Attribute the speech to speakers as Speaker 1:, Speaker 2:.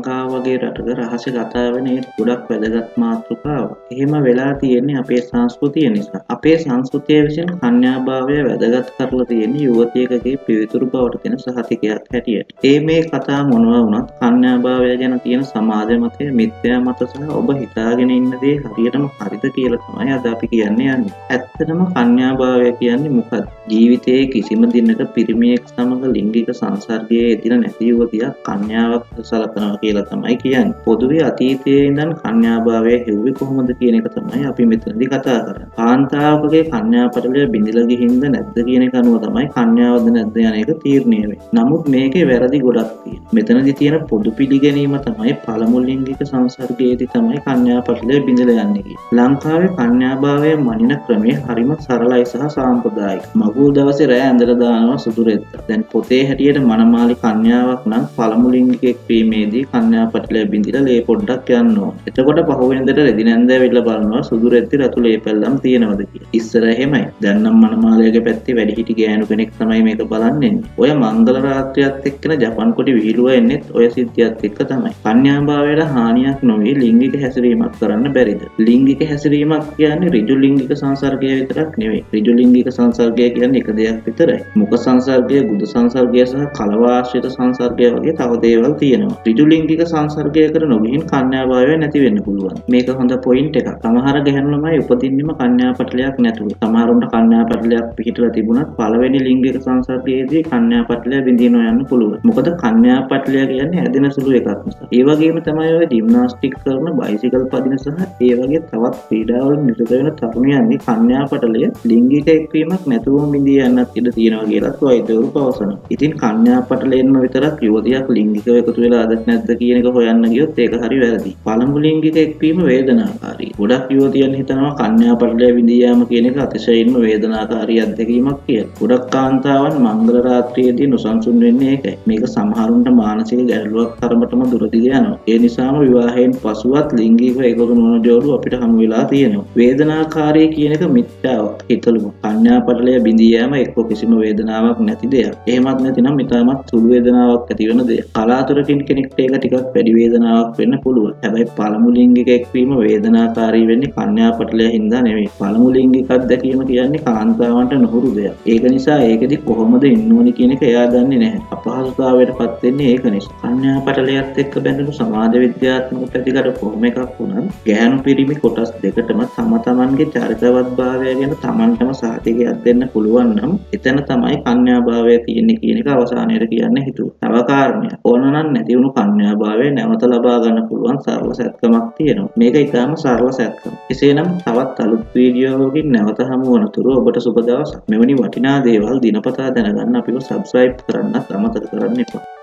Speaker 1: ලංකාව වගේ රටක රහසේ කතා වෙන ඒ ගොඩක් වැදගත් මාතෘකාවක්. එහෙම වෙලා තියෙන්නේ අපේ සංස්කෘතිය නිසා. අපේ සංස්කෘතිය විසින් කන්‍යාභාවය වැදගත් කරලා තියෙන්නේ යුවතියකගේ පිවිතුරු බවට තියෙන සහතිකයක් හැටියට. මේ කතා මොනවා වුණත් කන්‍යාභාවය ගැන තියෙන සමාජ මතය මිත්‍යා මත සහ ඔබ හිතාගෙන ඉන්න දේ හරියටම හරිද කියලා තමයි අද අපි කියන්නේ යන්නේ. ඇත්තටම කන්‍යාභාවය කියන්නේ මොකක්ද? ජීවිතයේ කිසිම දිනක පිරිමියෙක් සමග ලිංගික සංසර්ගයේ යෙදෙන නැති යුවතියක් කන්‍යාවක් සලකනවා කියලා තමයි කියන්නේ. පොදුවේ අතීතයේ ඉඳන් කන්‍යාභාවය හෙව්වේ කොහොමද කියන එක තමයි අපි මෙතනදී කතා කරන්නේ. කාන්තාවකගේ කන්‍යාපටලය බිඳිලා ගිහින්ද නැද්ද කියන එක අනුව තමයි කන්‍යාවද නැද්ද යන එක තීරණය වෙන්නේ. නමුත් මේකේ වැරදි ගොඩක් තියෙනවා. මෙතනදී තියෙන පොදු පිළිගැනීම තමයි පළමු ලිංගික සංසර්ගයේදී තමයි කන්‍යාපටලය බිඳිලා යන්නේ කියන්නේ. ලංකාවේ කන්‍යාභාවය මනින ක්‍රමය හරිම සරලයි සහ සාම්ප්‍රදායිකයි. මගුල් දවසේ රෑ ඇඳලා දානවා සුදු රෙද්ද. දැන් පොතේ හැටියට මනමාලි කන්‍යාවක් නම් පළමු ලිංගිකෙක් වීමේදී කන්‍යාපටලය බිඳිලා ලේ පොඩ්ඩක් යන්න ඕන. එතකොට පහුවෙනිදට රෙදි නැන්දෑවිල්ල බලනවා සුදු රෙද්දේ රතු ලේ පැල්ලම් තියෙනවද කියලා. ඉස්සර එහෙමයි. දැන් නම් මනමාලයගේ පැත්තේ වැඩිහිටි ගෑනු කෙනෙක් තමයි මේක බලන්නේ. ඔය මංගල රාත්‍රියත් එක්කන ජපන් කොටි විහිළුව එන්නේත් ඔය සිද්ධියත් එක්ක තමයි. කන්‍යාභාවයට හානියක් නොවේ ලිංගික හැසිරීමක් කරන්න බැරිද? ලිංගික හැසිරීමක් කියන්නේ ඍජු ලිංගික සංසර්ගය විතරක් නෙවෙයි. ඍජු ලිංගික සංසර්ගය කියන්නේ එක දෙයක් විතරයි. මුඛ සංසර්ගය, ගුද සංසර්ගය සහ කලවාශ්‍රිත සංසර්ගය වගේ තව දේවල් තියෙනවා. ඍජු ලිංගික සංසර්ගයකට නොගිහින් කන්‍යාභාවය නැති වෙන්න පුළුවන්. මේක හොඳ පොයින්ට් එකක්. සමහර ගැහැණු ළමයි උපදින්නෙම කන්‍යාපටලයක් නැතුව. සමහරුන්ට කන්‍යාපටලයක් පිහිටලා තිබුණත් පළවෙනි ලිංගික සංසර්ගයේදී කන්‍යාපටලය බිඳිනවා යන්න පුළුවන්. මොකද කන්‍යාපටලය කියන්නේ ඇදෙන සුළු එකක් නිසා. ඒ වගේම තමයි ඔය ජිම්නාස්ටික් කරන, බයිසිකල් පදින සහ ඒ වගේ තවත් ක්‍රීඩාවල නිරත වෙන තරුණයන්ගේ කන්‍යාපටලය ලිංගික එක්වීමක් නැතුවම බිඳී යන්නත් ඉඩ තියෙනවා කියලාත් වෛද්‍යවරු පවසනවා. ඉතින් කන්‍යාපටලයෙන්ම විතරක් යුවතියක් ලිංගිකව එකතු වෙලාද නැද්ද කියන එක හොයන්න ගියොත් ඒක හරි වැරදි. පළමු ලිංගික එක්වීම වේදනාකාරී. ගොඩක් යුවතියන් හිතනවා කන්‍යාපටලය බිඳී යාම කියන එක අතිශයින්ම වේදනාකාරී අත්දැකීමක් කියලා. ගොඩක් කාන්තාවන් මංගල රාත්‍රියේදී නොසන්සුන් වෙන්නේ ඒකයි. මේක සමහරුන්ට මානසික ගැටලුවක් තරමටම දුරදිග යනවා. ඒ නිසාම විවාහයෙන් පසුවත් ලිංගිකව එකතු නොවන ජෝඩු අපිට හමු වෙලා තියෙනවා. වේදනාකාරී කියන එක මිත්‍යාවක්. හිතලුම කන්‍යාපටලය බිඳී යාම එක්ක කිසිම වේදනාවක් නැති දෙයක්. එහෙමත් නැතිනම් ඉතාමත් සුළු වේදනාවක් ඇති වෙන දෙයක්. කලාතුරකින් කෙනෙක්ට ඒක ටිකක් වැඩි වේදනාවක් වෙන්න පුළුවන්. හැබැයි පළමු ලිංගික එක්වීම වේදනාකාරී වෙන්නේ කන්‍යාපටලය හින්දා නෙවෙයි. පළමු ලිංගික අත්දැකීම කියන්නේ කාන්තාවන්ට නොහුරු දෙයක්. ඒක නිසා ඒකෙදි කොහොමද ඉන්න ඕනි කියන එක එයා දන්නේ නැහැ. අපහසුතාවයටපත් වෙන්නේ ඒක නිසා. කන්‍යාපටලයත් එක්ක බැඳුණු සමාජ විද්‍යාත්මක පැතිකඩ කොහොම එකක් වුණත් ගැහැණු පිරිමි කොටස් දෙකටම තම තමන්ගේ චරිතවත්භාවය ගැන තමන්ටම සහතිකයක් දෙන්න පුළුවන් නම් එතන තමයි කන්‍යාභාවය තියෙන්නේ කියන එක අවසානයේ කියන්න හිතුවා. තව කාරණයක්. ඕන නම් නැති වුණු කන්‍යාභාවය නැවත ලබා ගන්න පුළුවන් සරල සැත්කමක් තියෙනවා. මේක ඊටාම සරල සැත්කමක්. එසේනම් තවත් අලුත් වීඩියෝවකින් නැවත හමු වනතුරු ඔබට සුබ දවසක්. මෙවැනි වටිනා දේවල් දිනපතා දැනගන්න අපිව subscribe කරන්නත් අමතක කරන්න එපා.